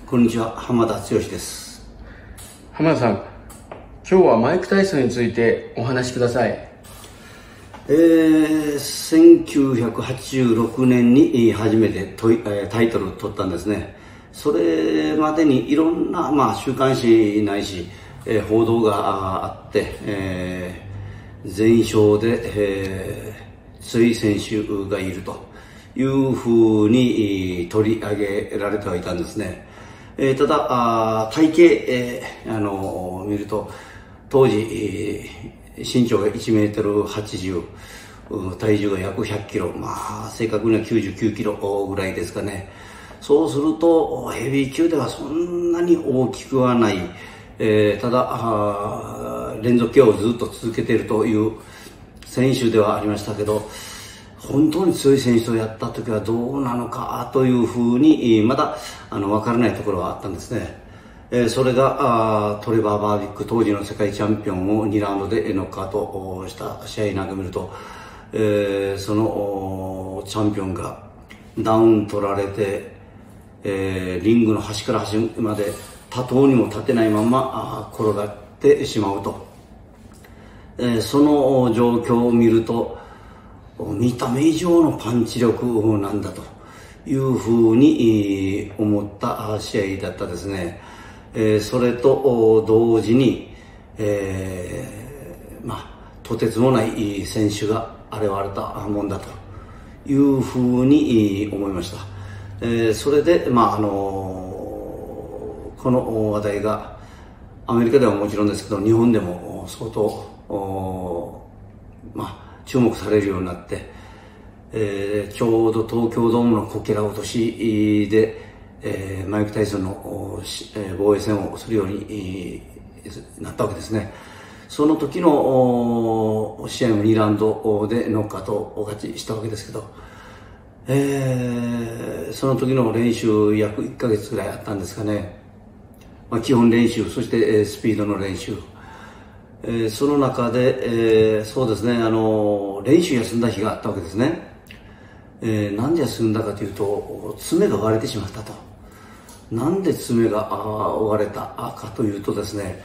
こんにちは、浜田剛です。 浜田さん、今日はマイク・タイソンについてお話しください。 1986年に初めてタイトルを取ったんですね。それまでにいろんな、週刊誌ないし、報道があって、全勝で、強い選手がいるというふうに取り上げられてはいたんですね。ただ体型、見ると当時、身長が1メートル80、体重が約100キロ、正確には99キロぐらいですかね。そうするとヘビー級ではそんなに大きくはない、ただ連続 KO をずっと続けているという選手ではありましたけど、本当に強い選手とやった時はどうなのかというふうにまだ分からないところはあったんですね。それがトレバー・バービック、当時の世界チャンピオンを2ラウンドでノックアウトした試合なんか見ると、そのチャンピオンがダウン取られて、リングの端から端まで多頭にも立てないまま転がってしまうと、その状況を見ると見た目以上のパンチ力なんだというふうに思った試合だったですね。それと同時に、とてつもない選手が現れたもんだというふうに思いました。それで、この話題がアメリカではもちろんですけど、日本でも相当注目されるようになって、ちょうど東京ドームのこけら落としで、マイク・タイソンの防衛戦をするようになったわけですね。その時の試合も2ラウンドでノックアウト勝ちしたわけですけど、その時の練習約1ヶ月ぐらいあったんですかね。基本練習、そしてスピードの練習、その中で、そうですね、練習休んだ日があったわけですね。なんで休んだかというと、爪が割れてしまったと。なんで爪が割れたかというとですね、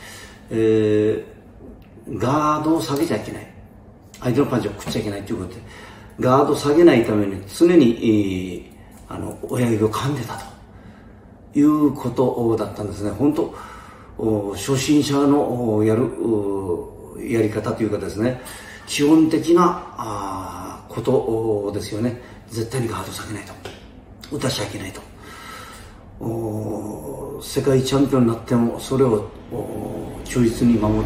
ガードを下げちゃいけない。相手のパンチを食っちゃいけないということで、ガードを下げないために常に、親指を噛んでたということだったんですね。本当、初心者のやり方というかですね、基本的なことですよね。絶対にガード下げないと、打たしちゃいけないと。世界チャンピオンになってもそれを忠実に守って、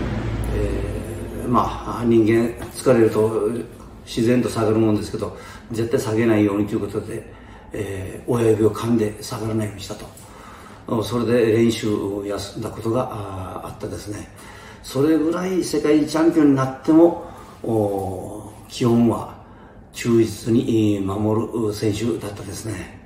人間疲れると自然と下がるもんですけど、絶対下げないようにということで、親指を噛んで下がらないようにしたと。それで練習を休んだことがあったですね。それぐらい世界チャンピオンになっても基本は忠実に守る選手だったですね。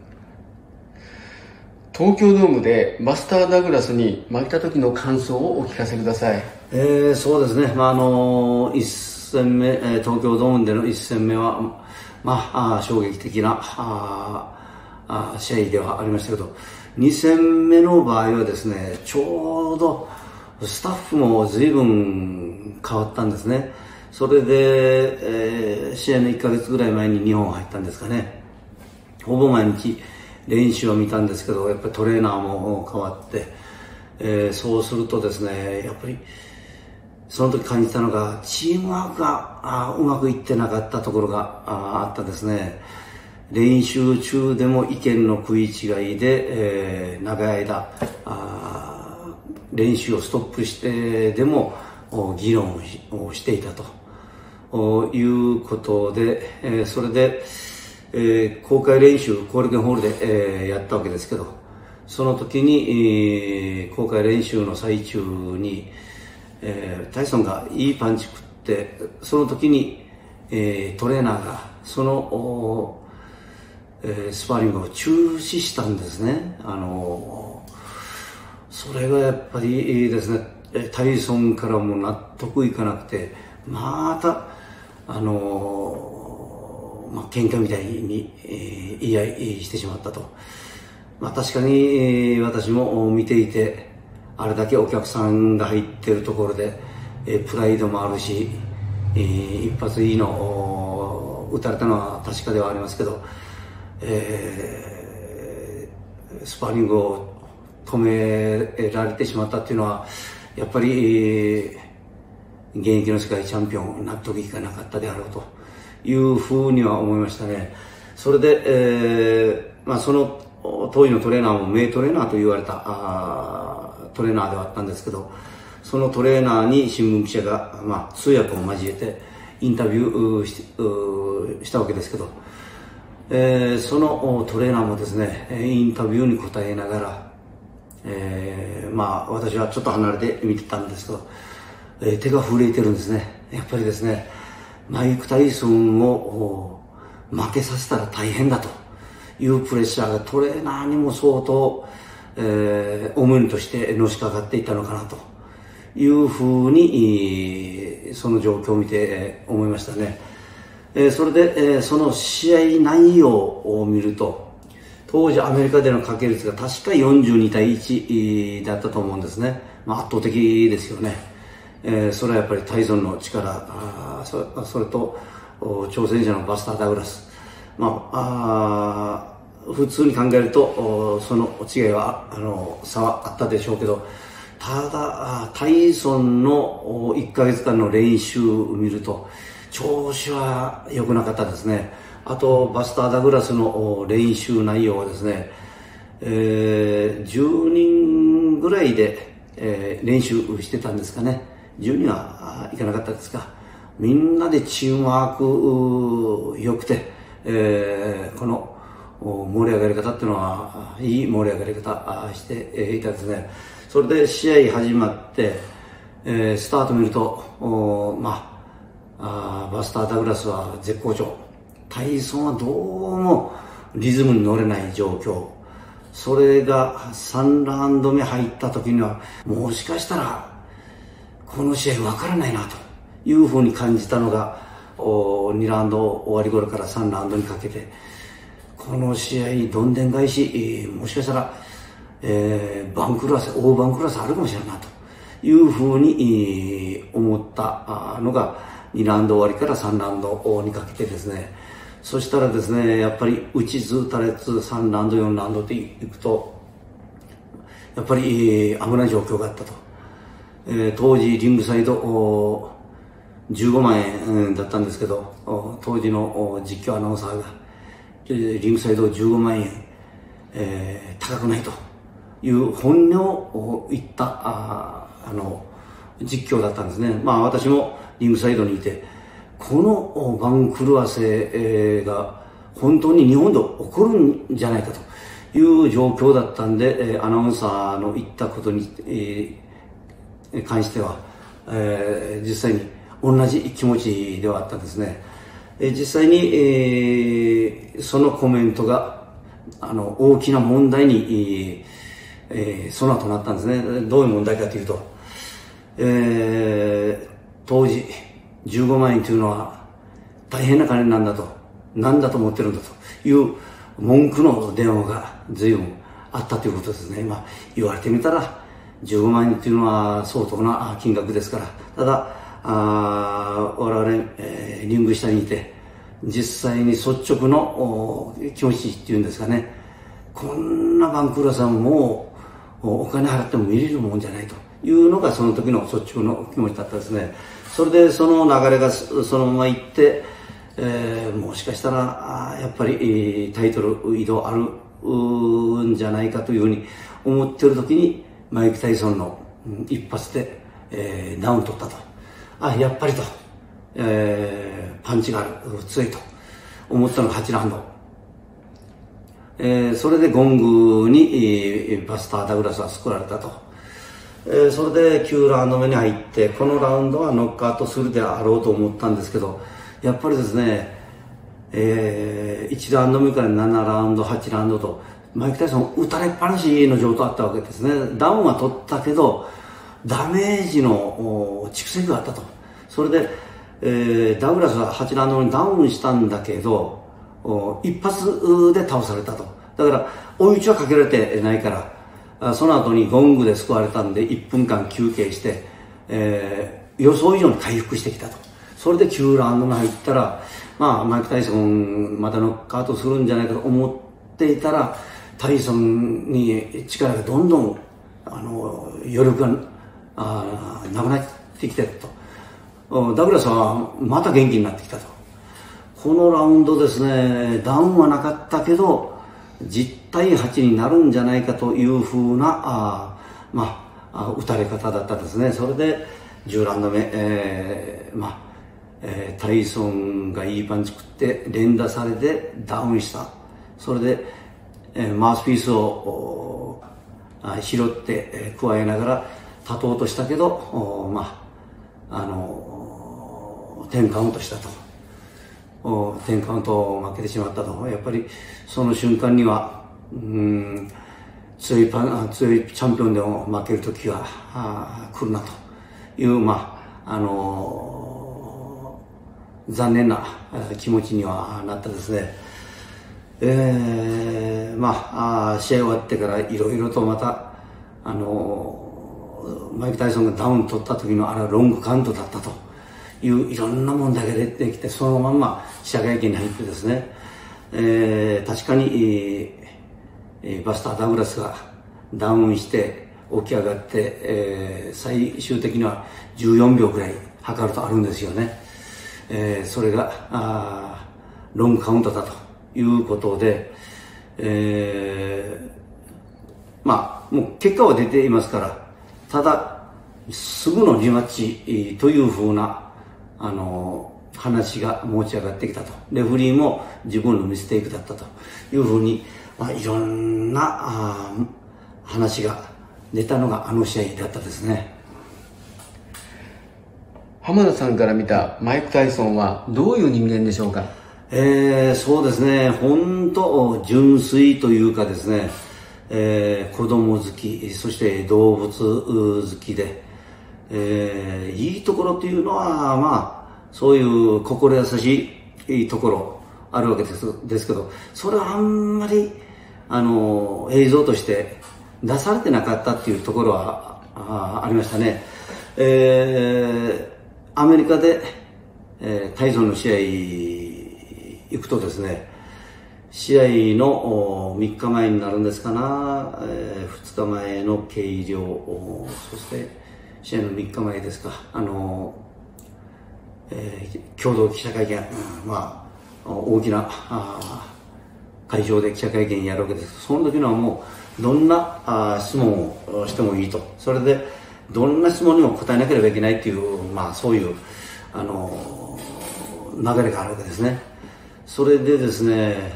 東京ドームでバスター・ダグラスに負けた時の感想をお聞かせください。 そうですね、1戦目、東京ドームでの1戦目は、衝撃的な試合ではありましたけど、2戦目の場合はですね、ちょうどスタッフも随分変わったんですね。それで、試合の1ヶ月ぐらい前に日本入ったんですかね。ほぼ毎日練習を見たんですけど、やっぱりトレーナーも変わって、そうするとですね、やっぱりその時感じたのが、チームワークがうまくいってなかったところがあったですね。練習中でも意見の食い違いで、長い間練習をストップしてでも議論をしていたということで、それで、公開練習後楽園ホールで、やったわけですけど、その時に、公開練習の最中に、タイソンがいいパンチ食って、その時に、トレーナーがそのスパーリングを中止したんですね。それがやっぱりですね、タイソンからも納得いかなくて、また喧嘩みたいに言い合いしてしまったと。 確かに、私も見ていて、あれだけお客さんが入っているところで、プライドもあるし、一発いいの打たれたのは確かではありますけど、スパーリングを止められてしまったっていうのは、やっぱり、現役の世界チャンピオン納得いかなかったであろうというふうには思いましたね。それで、その当時のトレーナーも名トレーナーと言われたトレーナーではあったんですけど、そのトレーナーに新聞記者が、通訳を交えてインタビューしたわけですけど、そのトレーナーもですね、インタビューに答えながら、私はちょっと離れて見てたんですけど、手が震えてるんですね。やっぱりですね、マイク・タイソンを負けさせたら大変だというプレッシャーがトレーナーにも相当、重荷としてのしかかっていたのかなというふうに、その状況を見て、思いましたね。それで、その試合内容を見ると、当時アメリカでの掛け率が確か42対1だったと思うんですね。圧倒的ですよね。それはやっぱりタイソンの力、それと挑戦者のバスター・ダグラス、普通に考えるとその違いは差はあったでしょうけど、ただタイソンの1ヶ月間の練習を見ると調子は良くなかったですね。あとバスター・ダグラスの練習内容はですね、10人ぐらいで、練習してたんですかね。10人はいかなかったですか。みんなでチームワーク良くて、この盛り上がり方っていうのはいい盛り上がり方していたですね。それで試合始まって、スタート見るとバスター・ダグラスは絶好調、タイソンはどうもリズムに乗れない状況。それが3ラウンド目入った時にはもしかしたらこの試合分からないなというふうに感じたのが2ラウンド終わり頃から3ラウンドにかけて、この試合どんでん返し、もしかしたら、大番狂わせあるかもしれないなというふうに思ったのが2ラウンド終わりから3ラウンドにかけてですね。そしたらですね、やっぱり打ちつ打たれつ3ラウンド4ラウンドっていくとやっぱり危ない状況があったと。当時リングサイド15万円だったんですけど、当時の実況アナウンサーがリングサイド15万円、高くないという本音を言った実況だったんですね。私もリングサイドにいて、この番狂わせが本当に日本で起こるんじゃないかという状況だったんで、アナウンサーの言ったことに関しては、実際に同じ気持ちではあったんですね。実際に、そのコメントが大きな問題に、その後なったんですね。どういう問題かというと、当時15万円というのは大変な金なんだと、何だと思ってるんだという文句の電話が随分あったということですね。言われてみたら15万円というのは相当な金額ですから。ただ我々、リング下にいて実際に率直の気持ちっていうんですかね、こんな番狂わせはもうお金払っても見れるもんじゃないというのがその時の率直の気持ちだったですね。それでその流れがそのままいって、もしかしたらやっぱりタイトル移動あるんじゃないかというふうに思っている時にマイク・タイソンの一発で、ダウン取ったと。やっぱりと、パンチがある、強いと思ったのが8ラウンド。それでゴングにバスター・ダグラスは救われたと。それで9ラウンド目に入って、このラウンドはノックアウトするであろうと思ったんですけど、やっぱりですね、1ラウンド目から7ラウンド、8ラウンドと、マイク・タイソン打たれっぱなしの状態だったわけですね。ダウンは取ったけど、ダメージの蓄積があったと。それで、ダグラスは8ラウンドにダウンしたんだけど、一発で倒されたと。 だから追い打ちはかけられてないから、その後にゴングで救われたんで1分間休憩して、予想以上に回復してきたと。それで9ラウンドに入ったら、まあ、マイク・タイソンまたノックアウトするんじゃないかと思っていたら、タイソンに力がどんどん余力がなくなってきてると。ダグラスはまた元気になってきたと。このラウンドですね、ダウンはなかったけど10対8になるんじゃないかというふうな打たれ方だったですね。それで10ラウンド目、タイソンがいいパンチ食って連打されてダウンした。それで、マウスピースを拾って加えながら立とうとしたけど、10カウントしたと。10カウント負けてしまったと。やっぱりその瞬間には強いチャンピオンでも負ける時が来るなという残念な気持ちにはなったですね。試合終わってからいろいろとまたマイク・タイソンがダウン取った時のあれはロングカウントだったといういろんな問題が出てきて、そのまんま記者会見に入ってですね、確かに、バスター・ダグラスがダウンして起き上がって、最終的には14秒くらい測るとあるんですよね。それがロングカウントだということで、もう結果は出ていますから、ただすぐのリマッチというふうな話が持ち上がってきたと。レフェリーも自分のミステイクだったというふうに、いろんな話が出たのがあの試合だったですね。 浜田さんから見たマイク・タイソンはどういう人間でしょうか？ そうですね、本当純粋というかですね、子供好き、そして動物好きで、いいところっていうのはそういう心優しいところあるわけですけど、それはあんまり映像として出されてなかったっていうところはありましたね。アメリカで、タイソンの試合行くとですね、試合の3日前になるんですかな、2日前の計量、そして試合の3日前ですか、共同記者会見、大きな会場で記者会見やるわけです。その時のはもうどんな質問をしてもいいと、それでどんな質問にも答えなければいけないっていう、そういう流れがあるわけですね。それでですね、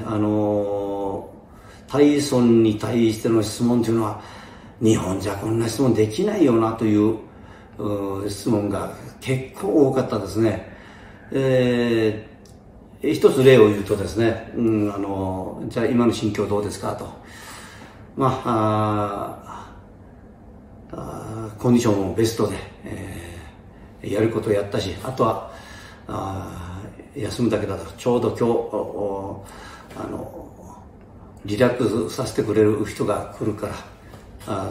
タイソンに対しての質問というのは、日本じゃこんな質問できないよなという質問が結構多かったですね。一つ例を言うとですね、じゃあ今の心境どうですかと。コンディションもベストで、やることをやったし、あとは休むだけだと。ちょうど今日リラックスさせてくれる人が来るから、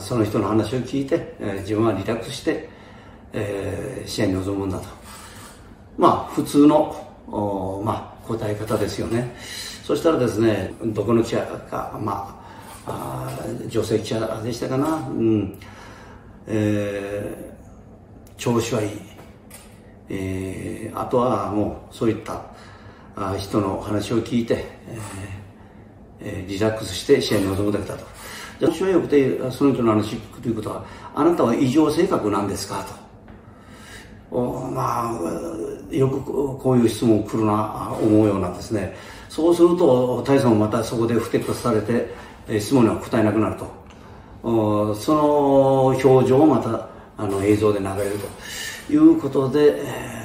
その人の話を聞いて、自分はリラックスして、試合に臨むんだと。普通の答え方ですよね。そしたらですね、どこの記者か、女性記者でしたかな、調子はいい、あとはもうそういった人の話を聞いて、リラックスして試合に臨むだけだと。調子はよくてその人の話を聞くということは、あなたは異常性格なんですかと。よくこういう質問来るな思うようなんですね。そうするとタイソンもまたそこでふてくされて質問には答えなくなると。その表情をまた映像で流れるということで、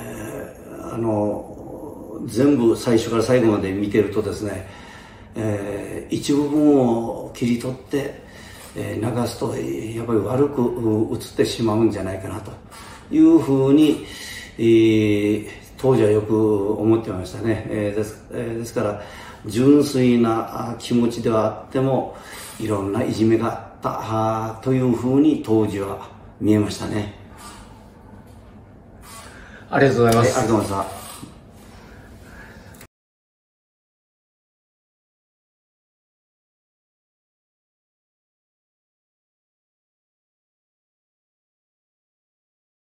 全部最初から最後まで見てるとですね、一部分を切り取って流すとやっぱり悪く映ってしまうんじゃないかなというふうに、当時はよく思ってましたね。ですから純粋な気持ちではあっても、いろんないじめがあったというふうに当時は見えましたね。 ありがとうございます。 ありがとうございました。